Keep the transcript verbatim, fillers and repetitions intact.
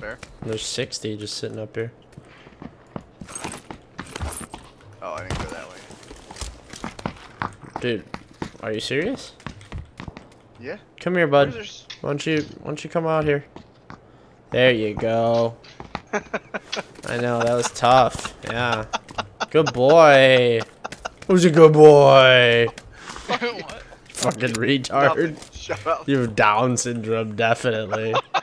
fair. There's sixty just sitting up here. Oh, I didn't go that way. Dude, are you serious? Yeah. Come here, bud. Losers. Why don't you, why don't you come out here? There you go. I know, that was tough. Yeah. Good boy. Who's a good boy? What? Fucking retard. Nothing. Shut up. You have Down syndrome, definitely.